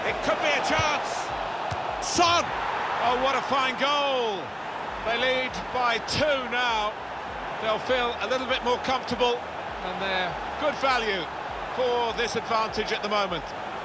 It could be a chance. Son! Oh, what a fine goal. They lead by 2 now. They'll feel a little bit more comfortable, and they're good value for this advantage at the moment.